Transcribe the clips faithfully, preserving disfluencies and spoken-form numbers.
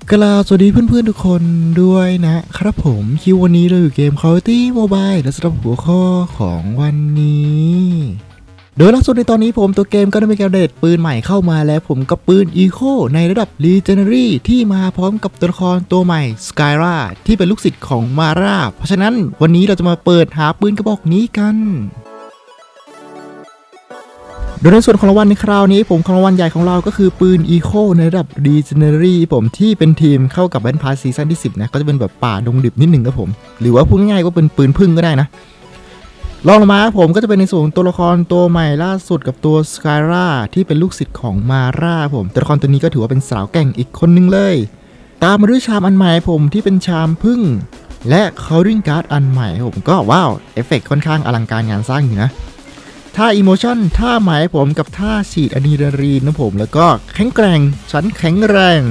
กล่าวสวัสดีเพื่อนๆทุกคนด้วยนะครับผมคิววันนี้เราอยู่เกม Call of Duty Mobile และสำหรับหัวข้อของวันนี้โดยล่าสุดในตอนนี้ผมตัวเกมก็ได้มีการเดทปืนใหม่เข้ามาแล้วผมกับปืน Eco ในระดับ Legendary ที่มาพร้อมกับตัวละครตัวใหม่ Skyra ที่เป็นลูกศิษย์ของ Mara เพราะฉะนั้นวันนี้เราจะมาเปิดหาปืนกระบอกนี้กันโดยในส่วนของรางวัลในคราวนี้ผมของรางวัลใหญ่ของเราก็คือปืน Eco ในระดับ Legendary ผมที่เป็นทีมเข้ากับแวนพาร์ซีซั่นที่สิบนะก็จะเป็นแบบป่าดงดิบนิดหนึ่งครับผมหรือว่าพูดง่ายๆก็เป็นปืนพึ่งก็ได้นะรองลงมาผมก็จะเป็นในส่วนตัวละครตัวใหม่ล่าสุดกับตัว Skyra ที่เป็นลูกศิษย์ของ Mara ผมตัวละครตัวนี้ก็ถือว่าเป็นสาวแก่งอีกคนนึงเลยตามมาด้วยชามอันใหม่ผมที่เป็นชามพึ่งและ Calling Card อันใหม่ผมก็ว้าวเอฟเฟกต์ค่อนข้างอลังการงานสร้างอยู่นะท่าอิโมชั่นท่าหมายผมกับท่าฉีดอะดรีนาลีนนะผมแล้วก็แข็งแกร่งชั้นแข็งแรง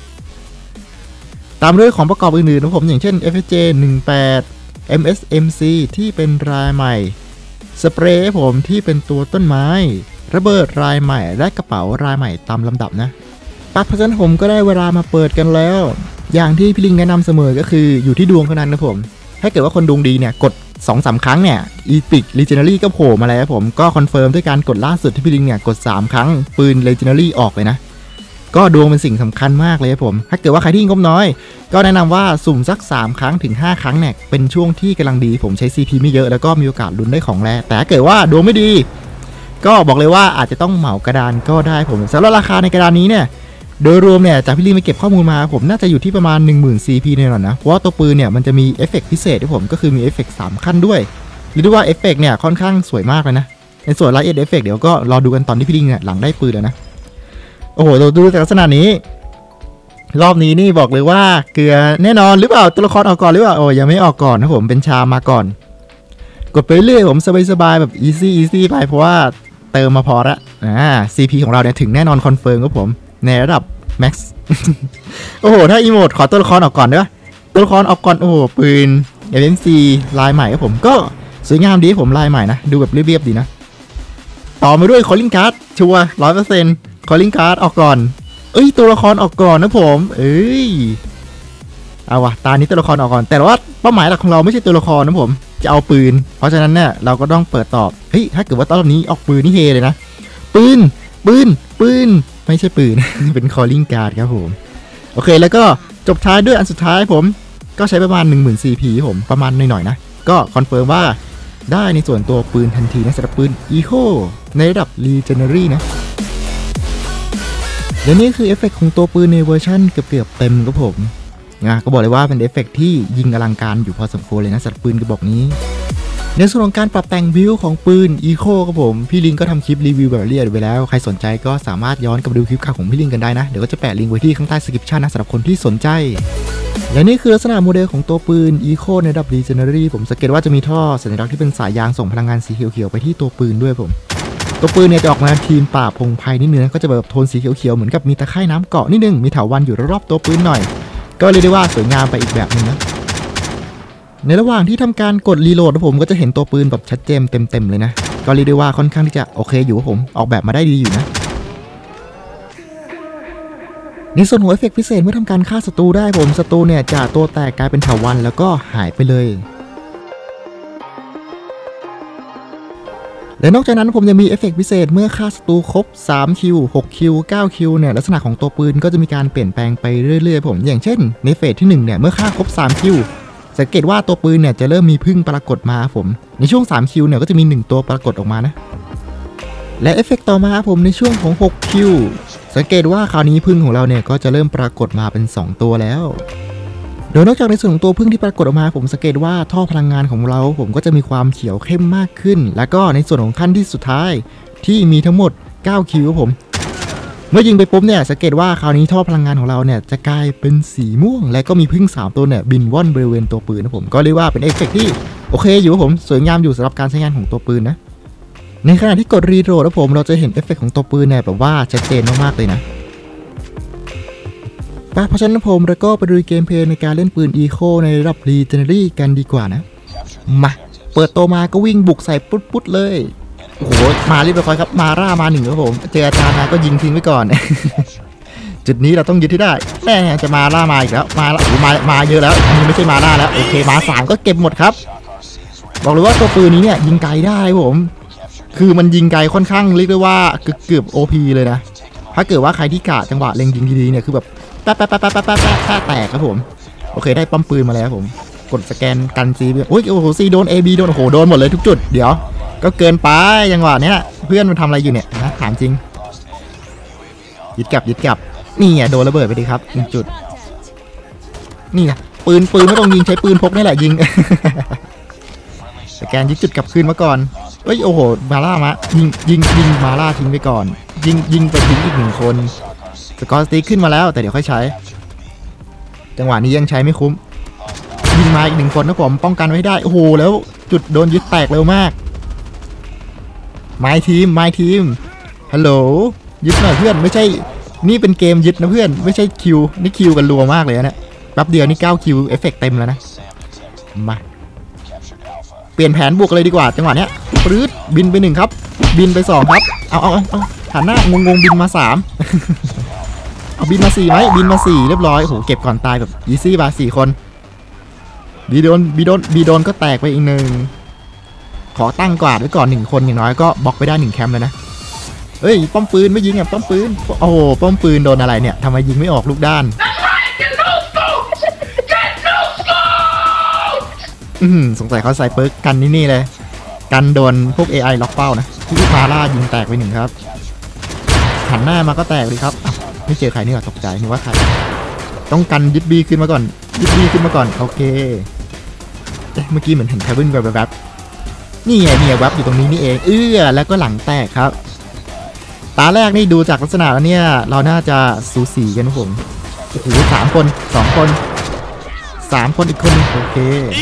ตามด้วยของประกอบอื่นๆนะผมอย่างเช่น เอฟ เอส เจ สิบแปด เอ็ม เอส เอ็ม ซี ที่เป็นรายใหม่สเปรย์ผมที่เป็นตัวต้นไม้ระเบิดรายใหม่และกระเป๋ารายใหม่ตามลำดับนะปัดเพราะฉะนั้นผมก็ได้เวลามาเปิดกันแล้วอย่างที่พี่ลิงแนะนำเสมอก็คืออยู่ที่ดวงเท่านั้นนะผมถ้าเกิดว่าคนดวงดีเนี่ยกด สองสาม ครั้งเนี่ยอีพิก Legendary ก็โผล่มาแล้วผมก็คอนเฟิร์มด้วยการกดล่าสุดที่พี่ลิงเนี่ยกดสามครั้งปืน Legendary ออกเลยนะก็ดวงเป็นสิ่งสำคัญมากเลยผมถ้าเกิดว่าใครที่งบน้อยก็แนะนำว่าสุ่มสักสามครั้งถึงห้าครั้งเนี่ยเป็นช่วงที่กำลังดีผมใช้ ซี พี ไม่เยอะแล้วก็มีโอกาสลุ้นได้ของแรแต่ถ้าเกิดว่าดวงไม่ดีก็บอกเลยว่าอาจจะต้องเหมากระดานก็ได้ผมสำหรับราคาในกระดานนี้เนี่ยโดยรวมเนี่ยจากพี่ลิงไปเก็บข้อมูลมาผมน่าจะอยู่ที่ประมาณ หนึ่งหมื่น ซี พี แน่นอนนะเพราะว่าตัวปืนเนี่ยมันจะมีเอฟเฟกต์พิเศษที่ผมก็คือมีเอฟเฟกต์สามขั้นด้วยหรือด้วยว่าเอฟเฟกต์เนี่ยค่อนข้างสวยมากเลยนะในส่วนรายละเอียดเอฟเฟกต์เดี๋ยวก็รอดูกันตอนที่พี่ลิงเนี่ยหลังได้ปืนแล้วนะโอ้โหเราดูจากลักษณะนี้รอบนี้นี่บอกเลยว่าเกลือแน่นอนหรือเปล่าตัวละครออกก่อนหรือเปล่าโอ้ยังไม่ออกก่อนนะผมเป็นชามาก่อนกดไปเรื่อยผมสบายๆแบบ easy easy ไปเพราะว่าเติมมาพอละอ่า ซี พี ของเราเนี่ยถึงแน่นอนคอนเฟิร์มครับผมในระดับ max โอ้โหถ้าอีโมดขอตัวละครออกก่อนด้วยตัวละครออกก่อนโอ้โหปืน เอ็ม ซี ลายใหม่ครับผมก็สวยงามดีผมลายใหม่นะดูแบบเรียบๆดีนะต่อมาด้วย Calling Card ชัวร์ ร้อยเปอร์เซ็นต์ Calling Card ออกก่อนเอ้ยตัวละครออกก่อนนะผมเอ้ยเอาวะตานี้ตัวละครออกก่อนแต่ว่าเป้าหมายหลักของเราไม่ใช่ตัวละครนะผมจะเอาปืนเพราะฉะนั้นเนี่ยเราก็ต้องเปิดตอบเฮ้ยถ้าเกิดว่าตอนนี้ออกปืนนี่เฮเลยนะปืนปืนปืนไม่ใช่ปืน เป็น Calling Card ครับผมโอเคแล้วก็จบท้ายด้วยอันสุดท้ายผมก็ใช้ประมาณ หนึ่งหมื่น ซี พี ผมประมาณหน่อยๆนะก็คอนเฟิร์มว่าได้ในส่วนตัวปืนทันทีนะสำหรับปืน Eco ในระดับ Legendary นะและนี่คือเอฟเฟกต์ของตัวปืนในเวอร์ชันเกือบๆเต็มครับผมนะก็บอกเลยว่าเป็นเอฟเฟกต์ที่ยิงอลังการอยู่พอสมควรเลยนะสำหรับปืนกระบอกนี้ในส่วนของการปรับแต่งบิลของปืน Eco ครับผมพี่ลิงก็ทำคลิปรีวิวแบบละเอียดไว้แล้วใครสนใจก็สามารถย้อนกลับไปดูคลิปข่าวของพี่ลิงกันได้นะเดี๋ยวก็จะแปะลิงก์ไว้ที่ข้างใต้สคริปชั่นนะสำหรับคนที่สนใจและนี่คือลักษณะโมเดลของตัวปืน Eco ในระดับ Legendary ผมสังเกตว่าจะมีท่อสัญลักษณ์ที่เป็นสายยางส่งพลังงานสีเขียวๆไปที่ตัวปืนด้วยผมตัวปืนเนี่ยจะออกมาทีมป่าพงไพนิดนึงก็จะแบบโทนสีเขียวๆเหมือนกับมีตะไคร่น้ำเกาะนิดนึงมีเถาวัลย์อยู่รอบๆตัวปืนหน่อยก็เรียกได้ว่าสวยงามไปอีกแบบนึงนะในระหว่างที่ทำการกดรีโหลดผมก็จะเห็นตัวปืนแบบชัดเจนเต็มๆเลยนะก็เรียกได้ว่าค่อนข้างที่จะโอเคอยู่ผมออกแบบมาได้ดีอยู่นะในส่วนของเอฟเฟกต์พิเศษเมื่อทำการฆ่าศัตรูได้ผมศัตรูเนี่ยจะตัวแตกกลายเป็นเถาวัลย์แล้วก็หายไปเลยและนอกจากนั้นผมจะมีเอฟเฟกต์พิเศษเมื่อฆ่าศัตรูครบสามคิว หกคิว เก้าคิวเนี่ยลักษณะของตัวปืนก็จะมีการเปลี่ยนแปลงไปเรื่อยๆผมอย่างเช่นในเฟสที่หนึ่งเนี่ยเมื่อฆ่าครบสามคิวสังเกตว่าตัวปืนเนี่ยจะเริ่มมีพึ่งปรากฏมาผมในช่วงสามคิวเนี่ยก็จะมีหนึ่งตัวปรากฏออกมานะและเอฟเฟกต์ต่อมาผมในช่วงของหกคิวสังเกตว่าคราวนี้พึ่งของเราเนี่ยก็จะเริ่มปรากฏมาเป็นสองตัวแล้วโดยนอกจากในส่วนของตัวพึ่งที่ปรากฏออกมาผมสังเกตว่าท่อพลังงานของเราผมก็จะมีความเขียวเข้มมากขึ้นแล้วก็ในส่วนของขั้นที่สุดท้ายที่มีทั้งหมดเก้าคิวผมเมื่อยิงไปปุ๊บเนี่ยสังเกตว่าคราวนี้ท่อพลังงานของเราเนี่ยจะกลายเป็นสีม่วงและก็มีพึ่งสามตัวเนี่ยบินว่อนบริเวณตัวปืนนะผมก็เรียกว่าเป็นเอฟเฟกต์ที่โอเคอยู่ผมสวยงามอยู่สำหรับการใช้งานของตัวปืนนะในขณะที่กดรีโหลดนะผมเราจะเห็นเอฟเฟกต์ของตัวปืนเนี่ยแบบว่าชัดเจนมากๆเลยนะเพราะฉะนั้นผมแล้วก็ไปดูเกมเพลย์ในการเล่นปืน Eco ในระดับ Legendary กันดีกว่านะมาเปิดตัวมาก็วิ่งบุกใส่ปุ๊ดๆเลยโอ้โหมาเรียบร้อยครับมาร่ามาหนึ่งครับผมเจออาจารย์มาก็ยิงทิ้งไว้ก่อนจุดนี้เราต้องยึดที่ได้แม่จะมาล่ามาอีกแล้วมาละมามาเยอะแล้วอันนี้ไม่ใช่มาล่าแล้วโอเคมาสามก็เก็บหมดครับบอกเลยว่าตัวปืนนี้เนี่ยยิงไกลได้ผมคือมันยิงไกลค่อนข้างเรียกได้ว่าเกือบโอพีเลยนะถ้าเกิดว่าใครที่กะจังหวะเล็งยิงดีๆเนี่ยคือแบบแป๊ะแป๊ะแป๊ะแป๊ะแป๊ะแป๊ะแป๊ะแตกครับผมโอเคได้ป้อมปืนมาแล้วผมกดสแกนกันซีโอ้ยโอ้โหซีโดน A B โดนโอ้โหโดนหมดเลยทุกจุดเดี๋ยวก็เกินไปจังหวะเนี้ยเพื่อนมันทำอะไรอยู่เนี่ยนะถามจริงยึดกลับยึดกลับนี่ไงโดนระเบิดไปดิครับหนึ่งจุดนี่นะปืนปืนไม่ต้องยิงใช้ปืนพกนี่แหละยิงสแกนยึดจุดกลับคืนมาก่อนเอ้ยโอ้โหมาล่ามายิงยิงยิงมาล่าทิ้งไปก่อนยิงยิงไปทิ้งอีกหนึ่งคนสกอร์สติ๊กขึ้นมาแล้วแต่เดี๋ยวค่อยใช้จังหวะนี้ยังใช้ไม่คุ้มยิงมาอีกหนึ่งคนนะผมป้องกันไว้ได้โอ้โหแล้วจุดโดนยึดแตกเร็วมากไม้ทีมไม้ทีมฮัลโหลยึดหน่อยเพื่อนไม่ใช่นี่เป็นเกมยึดนะเพื่อนไม่ใช่คิวนี่คิวกันรัวมากเลยนะแป๊บเดียวนี่เก้าคิวเอฟเฟกต์เต็มแล้วนะมาเปลี่ยนแผนบวกเลยดีกว่าจังหวะเนี้ยปรื๊ดบินไปหนึ่งครับบินไปสองครับเอาเอาเอาหันหน้างงงบินมาสามเอาบินมาสี่ไหมบินมาสี่เรียบร้อยโอ้โหเก็บก่อนตายแบบยีซี่บาสี่คนบีโดนบีโดนบีโดนก็แตกไปอีกหนึ่งขอตั้งกวาดไว้ก่อนหนึ่งคนอย่างน้อยก็บล็อกไปได้หนึ่งแคมป์เลยนะเฮ้ยป้อมปืนไม่ยิงอ่ะป้อมปืนโอ้โหป้อมปืนโดนอะไรเนี่ยทำไมยิงไม่ออกลูกด้านอืมสงสัยเขาใส่เปิร์กกันนี่นี่เลยกันโดนพวก เอ ไอ ล็อกเป้านะที่มาล่ายิงแตกไปหนึ่งครับหันหน้ามาก็แตกเลยครับไม่เจอใครนี่หรอตกใจนึกว่าใครต้องกันยึดบีขึ้นมาก่อนยึดบีขึ้นมาก่อนโอเคเมื่อกี้เหมือนเห็นแคบินแบบแบบนี่ไงเนี่ยวับอยู่ตรงนี้นี่เองเอื้อแล้วก็หลังแตกครับตาแรกนี่ดูจากลักษณะแล้วเนี่ยเราน่าจะสูสีกันนะผมโอ้โหสามคนสองคนสามคนอีกคนโอเค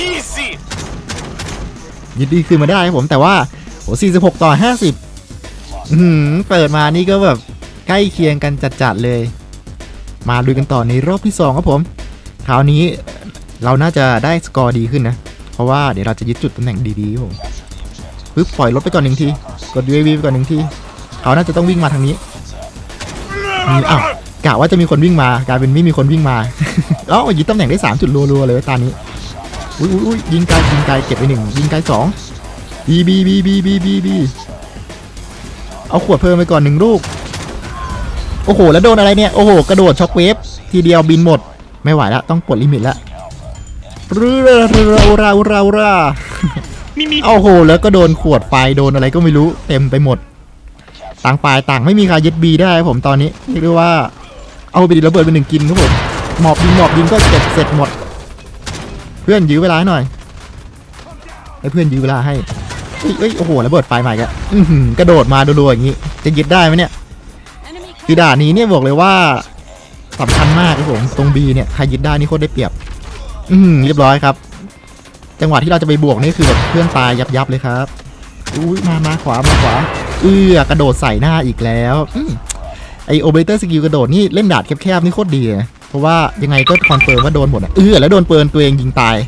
ยึดดีขึ้นมาได้ครับผมแต่ว่าโอ้สี่สิบหกต่อห้าสิบอืมเปิดมานี่ก็แบบใกล้เคียงกันจัดๆเลยมาดูกันต่อในรอบที่สองครับผมคราวนี้เราน่าจะได้สกอร์ดีขึ้นนะเพราะว่าเดี๋ยวเราจะยึดจุดตำแหน่งดีๆผมปึ๊บปล่อยรถไปก่อนหนึ่งทีกด ยู เอ วี ไปก่อนหนึ่งทีเขาน่าจะต้องวิ่งมาทางนี้อ้าวกะว่าจะมีคนวิ่งมากลายเป็นไม่มีคนวิ่งมาอ๋อยึดตำแหน่งได้สามจุดรัวๆเลยตอนนี้อุ้ยอุ้ยยิงไกลยิงไกลเก็บไปหนึ่งยิงไกลสองบีบีบีบีบีบีบีเอาขวดเพิ่มไปก่อนหนึ่งลูกโอ้โหแล้วโดนอะไรเนี่ยโอ้โหกระโดดช็อคเวฟทีเดียวบินหมดไม่ไหวแล้วต้องปลดลิมิตแล้วเราเราเราเราเราโอ้โหแล้วก็โดนขวดไฟโดนอะไรก็ไม่รู้เต็มไปหมดต่างฝ่ายต่างไม่มีใครยึดบีได้ผมตอนนี้เรียกได้ว่าเอาไปดิระเบิดเป็นหนึ่งกินครับผมหมอบยิงหมอบยิงก็เสร็จเสร็จหมดเพื่อนยื้อเวลาหน่อยให้เพื่อนยื้อเวลาให้เอ้ยโอ้โหระเบิดไฟใหม่กันกระโดดมารัวๆอย่างนี้จะยึดได้ไหมเนี่ยคือด่านนี้เนี่ยบอกเลยว่าสำคัญมากครับผมตรงบีเนี่ยใครยึดได้นี่โคตรได้เปรียบอืมเรียบร้อยครับจังหวะที่เราจะไปบวกนี่คือแบบเพื่อนตายยับยับเลยครับอุ้ยมามาขวามาขวาเอื้อกระโดดใส่หน้าอีกแล้วไอโอเบเตอร์สกิลกระโดดนี่เล่นดาดแคบๆนี่โคตรดีนะเพราะว่ายังไงก็คอนเฟิร์มว่าโดนหมดอ่ะเอื้อแล้วโดนเปิร์นตัวเองยิงตาย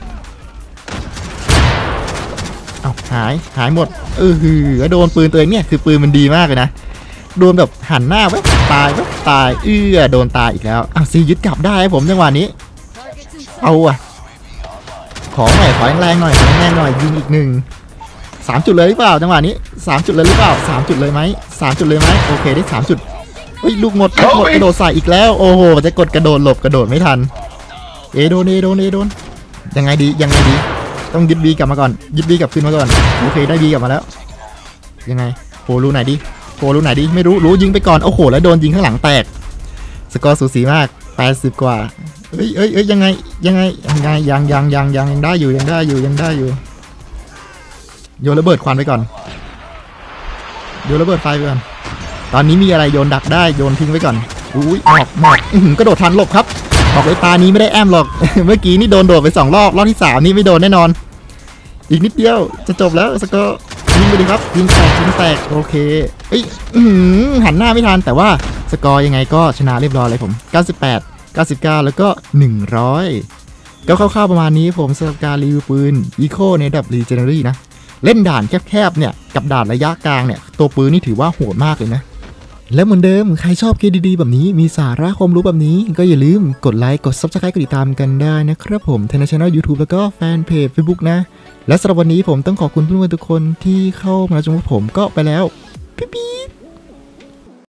เอาหายหายหมดเออฮือแล้วโดนปืนตัวเองเนี่ยคือปืนมันดีมากเลยนะโดนแบบหันหน้าไว้ตายไว้ตายเอื้อโดนตายอีกแล้วอ้าวซียึดกลับได้ผมจังหวะนี้เอาอะขอหน่อยขอแรงๆหน่อยแรงๆหน่อยยิงอีกหนึ่งสามจุดเลยหรือเปล่าจังหวะนี้สามจุดเลยหรือเปล่าสามจุดเลยไหมสามจุดเลยไหมโอเคได้สามจุดเฮ้ยลูกหมดลูกหมดกระโดดใส่อีกแล้วโอ้โหจะกดกระโดดหลบกระโดดไม่ทันเอโดนเอโดนเอโดนยังไงดียังไงดีต้องยึดบีกลับมาก่อนยึดบีกลับคืนมาก่อนโอเคได้บีกลับมาแล้วยังไงโผล่รูไหนดีโผล่รูไหนดีไม่รู้รู้ยิงไปก่อนโอ้โหแล้วโดนยิงข้างหลังแตกสกอร์สูสีมากแปดสิบกว่าเอ้ยเอ้ยเอ้ยยังไงยังไงยังไงยังยังยังยังยังได้อยู่ยังได้อยู่ยังได้อยู่โยนระเบิดควันไปก่อนโยนระเบิดไฟไปก่อนตอนนี้มีอะไรโยนดักได้โยนทิ้งไว้ก่อนอุ้ยหมอกหมอกกระโดดทันหลบครับบอกเลยตานี้ไม่ได้แอมหรอก เมื่อกี้นี่โดนโดดไปสองรอบรอบที่สามนี่ไม่โดนแน่นอนอีกนิดเดียวจะจบแล้วสกอร์ยิงไปดิครับยิงแตกยิงแตกโอเคเอ้ยหันหน้าไม่ทันแต่ว่าสกอร์ยังไงก็ชนะเรียบร้อยเลยผมเก้าสิบแปด เก้าสิบเก้าแล้วก็หนึ่งร้อยก็คร่าวๆประมาณนี้ผมสำหรับการรีวิวปืน Eco ในระดับ Legendary นะเล่นด่านแคบๆเนี่ยกับด่านระยะกลางเนี่ยตัวปืนนี่ถือว่าโหดมากเลยนะและเหมือนเดิมใครชอบคลิปดีๆแบบนี้มีสาระความรู้แบบนี้ก็อย่าลืมกดไลค์กด ซับสไครบ์ กดติดตามกันได้นะครับผมทั้งในช่อง YouTube แล้วก็แฟนเพจ Facebook นะและสำหรับวันนี้ผมต้องขอบคุณเพื่อนๆทุกคนที่เข้ามาชมผมก็ไปแล้วปิ๊บ